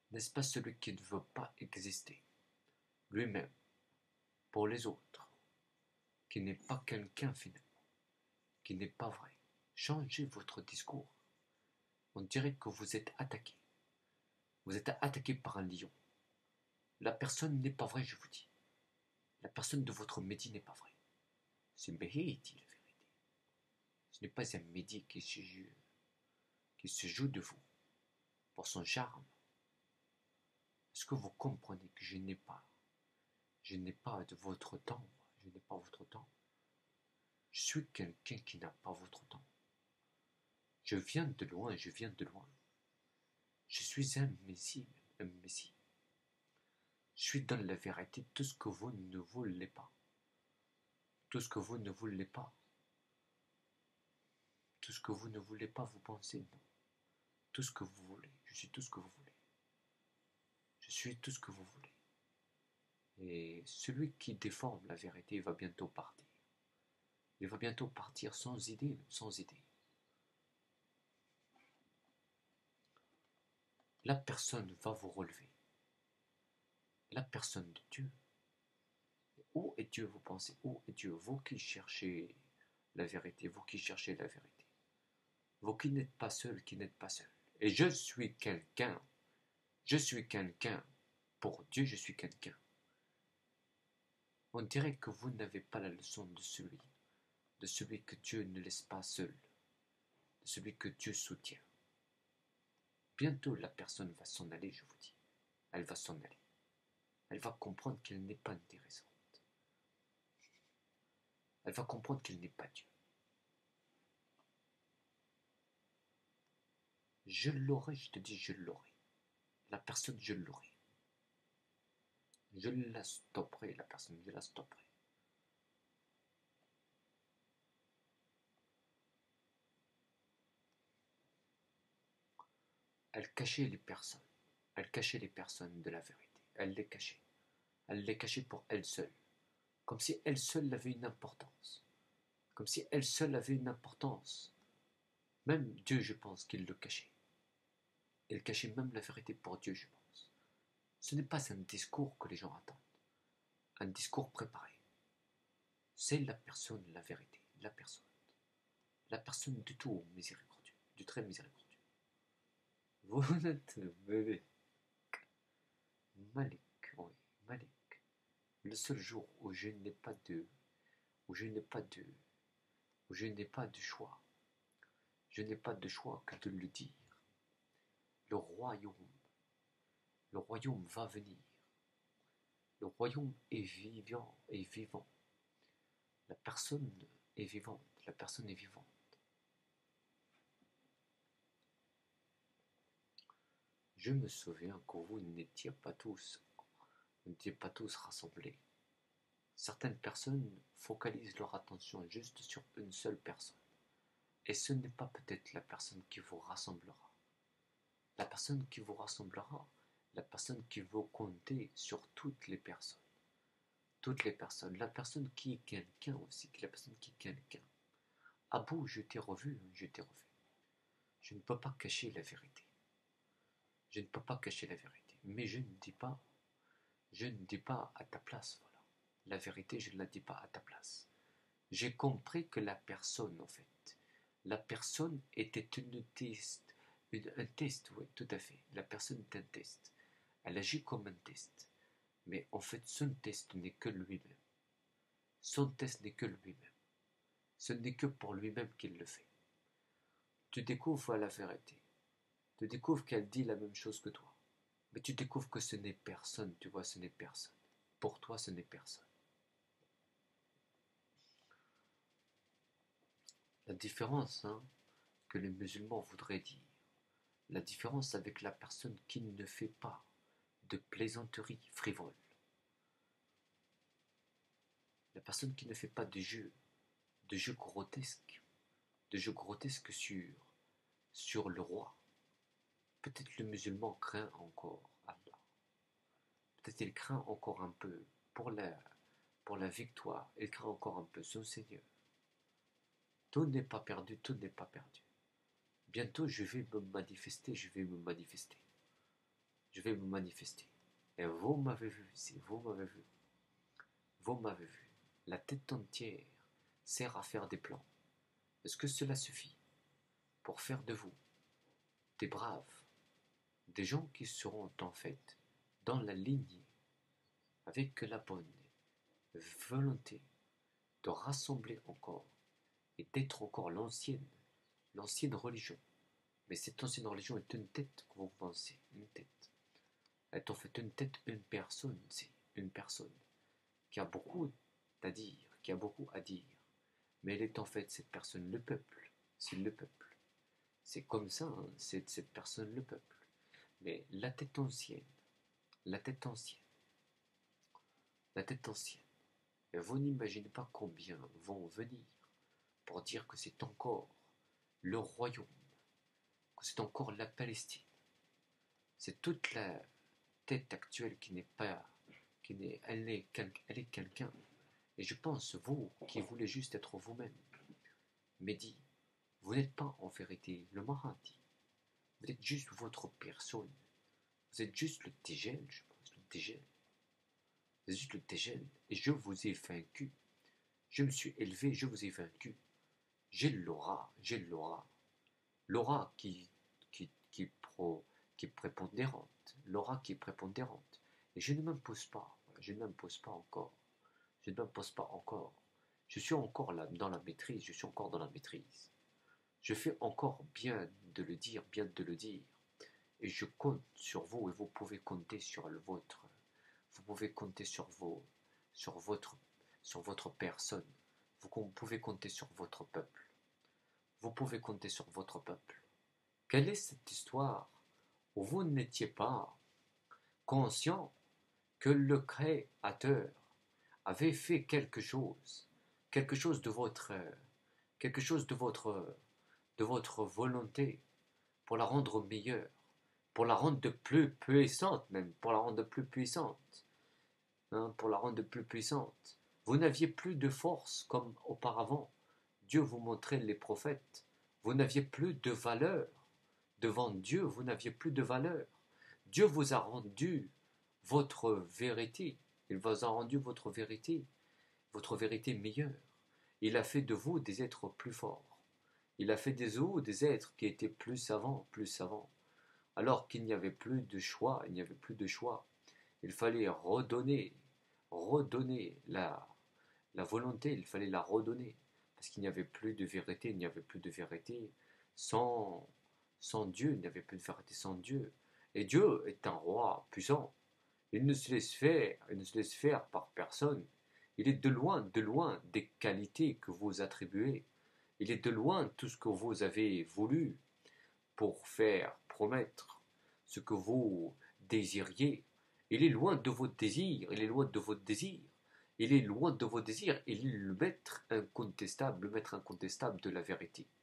N'est-ce pas celui qui ne veut pas exister lui-même pour les autres, qui n'est pas quelqu'un finalement, qui n'est pas vrai? Changez votre discours. On dirait que vous êtes attaqué. Vous êtes attaqué par un lion. La personne n'est pas vraie, je vous dis. La personne de votre Mehdi n'est pas vraie. C'est Mehdi, la vérité. Ce n'est pas un Mehdi qui se joue de vous pour son charme. Est-ce que vous comprenez que je n'ai pas de votre temps, je n'ai pas votre temps. Je suis quelqu'un qui n'a pas votre temps. Je viens de loin, je viens de loin. Je suis un messie, un messie. Je suis dans la vérité, tout ce que vous ne voulez pas. Tout ce que vous ne voulez pas. Tout ce que vous ne voulez pas, vous pensez non. Tout ce que vous voulez, je suis tout ce que vous voulez. Je suis tout ce que vous voulez. Et celui qui déforme la vérité, il va bientôt partir. Il va bientôt partir sans idée, sans idée. La personne va vous relever. La personne de Dieu. Où est Dieu, vous pensez? Où est Dieu? Vous qui cherchez la vérité, vous qui cherchez la vérité. Vous qui n'êtes pas seul, qui n'êtes pas seul. Et je suis quelqu'un. Je suis quelqu'un. Pour Dieu, je suis quelqu'un. On dirait que vous n'avez pas la leçon de celui que Dieu ne laisse pas seul, de celui que Dieu soutient. Bientôt, la personne va s'en aller, je vous dis. Elle va s'en aller. Elle va comprendre qu'elle n'est pas intéressante. Elle va comprendre qu'elle n'est pas Dieu. Je l'aurai, je te dis, je l'aurai. La personne, je l'aurai. Je la stopperai, la personne, je la stopperai. Elle cachait les personnes. Elle cachait les personnes de la vérité. Elle les cachait. Elle les cachait pour elle seule. Comme si elle seule avait une importance. Comme si elle seule avait une importance. Même Dieu, je pense qu'il le cachait. Elle cachait même la vérité pour Dieu, je pense. Ce n'est pas un discours que les gens attendent. Un discours préparé. C'est la personne, la vérité. La personne. La personne du tout miséricordieux. Du très miséricordieux. Vous êtes le bébé. Malik, oui, Malik. Le seul jour où je n'ai pas de, où je n'ai pas de, où je n'ai pas de choix, je n'ai pas de choix que de le dire. Le royaume va venir. Le royaume est vivant, est vivant. La personne est vivante, la personne est vivante. Je me souviens que vous n'étiez pas tous rassemblés. Certaines personnes focalisent leur attention juste sur une seule personne. Et ce n'est pas peut-être la personne qui vous rassemblera. La personne qui vous rassemblera, la personne qui va compter sur toutes les personnes. Toutes les personnes. La personne qui est quelqu'un aussi, la personne qui est quelqu'un. Abou, je t'ai revu, je t'ai revu. Je ne peux pas cacher la vérité. Je ne peux pas cacher la vérité. Mais je ne dis pas à ta place, voilà. La vérité, je ne la dis pas à ta place. J'ai compris que la personne, en fait, la personne était un test, oui, tout à fait. La personne est un test. Elle agit comme un test. Mais en fait, son test n'est que lui-même. Son test n'est que lui-même. Ce n'est que pour lui-même qu'il le fait. Tu découvres la vérité. Tu découvres qu'elle dit la même chose que toi. Mais tu découvres que ce n'est personne, tu vois, ce n'est personne. Pour toi, ce n'est personne. La différence, que les musulmans voudraient dire, la différence avec la personne qui ne fait pas de plaisanterie frivole, la personne qui ne fait pas de jeux grotesques, sur le roi. Peut-être le musulman craint encore Allah. Peut-être il craint encore un peu pour la victoire. Il craint encore un peu son Seigneur. Tout n'est pas perdu, tout n'est pas perdu. Bientôt, je vais me manifester. Je vais vais me manifester. Et vous m'avez vu, si vous m'avez vu, vous m'avez vu. La tête entière sert à faire des plans. Est-ce que cela suffit pour faire de vous des braves, des gens qui seront en fait dans la lignée avec la bonne volonté de rassembler encore et d'être encore l'ancienne religion. Mais cette ancienne religion est une tête que vous pensez, une tête. Elle est en fait une tête, une personne, c'est une personne qui a beaucoup à dire, qui a beaucoup à dire. Mais elle est en fait cette personne, le peuple, c'est le peuple. C'est comme ça, hein, c'est cette personne, le peuple. Mais la tête ancienne, la tête ancienne, la tête ancienne, et vous n'imaginez pas combien vont venir pour dire que c'est encore le royaume, que c'est encore la Palestine. C'est toute la tête actuelle qui n'est pas, elle est quelqu'un. Et je pense, vous qui voulez juste être vous-même, Mehdi, vous n'êtes pas en vérité le Mahdi. Vous êtes juste votre personne. Vous êtes juste le Djel, je pense, le Djel. Vous êtes juste le Djel. Et je vous ai vaincu. Je me suis élevé, je vous ai vaincu. J'ai l'aura, j'ai l'aura. L'aura qui est prépondérante. L'aura qui est prépondérante. Et je ne m'impose pas. Je ne m'impose pas encore. Je ne m'impose pas encore. Je suis encore là, dans la maîtrise. Je suis encore dans la maîtrise. Je fais encore bien de le dire, bien de le dire. Et je compte sur vous et vous pouvez compter sur le vôtre. Vous pouvez compter sur votre personne. Vous pouvez compter sur votre peuple. Vous pouvez compter sur votre peuple. Quelle est cette histoire où vous n'étiez pas conscient que le Créateur avait fait quelque chose quelque chose de votre volonté pour la rendre meilleure, pour la rendre de plus puissante même, pour la rendre de plus puissante, hein, pour la rendre de plus puissante. Vous n'aviez plus de force comme auparavant. Dieu vous montrait les prophètes. Vous n'aviez plus de valeur. Devant Dieu, vous n'aviez plus de valeur. Dieu vous a rendu votre vérité. Il vous a rendu votre vérité meilleure. Il a fait de vous des êtres plus forts. Il a fait de vous des êtres qui étaient plus savants, alors qu'il n'y avait plus de choix, il n'y avait plus de choix. Il fallait redonner la volonté, il fallait la redonner, parce qu'il n'y avait plus de vérité, il n'y avait plus de vérité sans Dieu, il n'y avait plus de vérité sans Dieu. Et Dieu est un roi puissant. Il ne se laisse faire par personne. Il est de loin des qualités que vous attribuez. Il est de loin tout ce que vous avez voulu pour faire promettre ce que vous désiriez. Il est loin de votre désir, il est loin de votre désir. Il est loin de vos désirs, il est le maître incontestable de la vérité.